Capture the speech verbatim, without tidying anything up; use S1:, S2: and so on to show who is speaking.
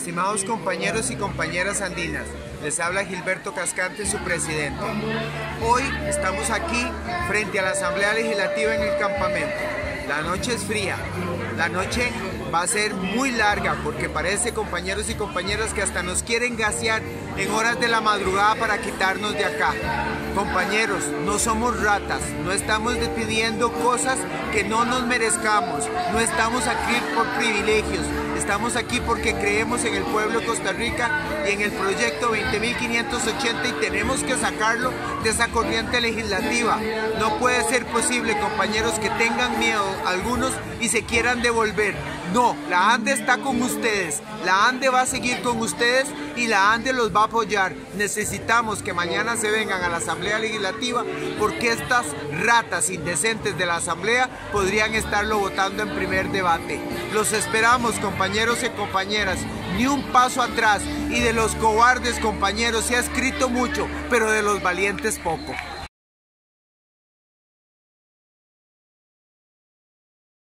S1: Estimados compañeros y compañeras andinas, les habla Gilberto Cascante, su presidente. Hoy estamos aquí frente a la Asamblea Legislativa en el campamento. La noche es fría, la noche va a ser muy larga porque parece, compañeros y compañeras, que hasta nos quieren gasear en horas de la madrugada para quitarnos de acá. Compañeros, no somos ratas, no estamos pidiendo cosas que no nos merezcamos, no estamos aquí por privilegios, estamos aquí porque creemos en el pueblo de Costa Rica y en el proyecto veinte mil quinientos ochenta y tenemos que sacarlo de esa corriente legislativa. No puede ser posible, compañeros, que tengan miedo algunos y se quieran devolver. No, la ANDE está con ustedes, la ANDE va a seguir con ustedes y la ANDE los va a apoyar. Necesitamos que mañana se vengan a la Asamblea Legislativa porque estas ratas indecentes de la Asamblea podrían estarlo votando en primer debate. Los esperamos, compañeros y compañeras, ni un paso atrás, y de los cobardes, compañeros, se ha escrito mucho, pero de los valientes poco.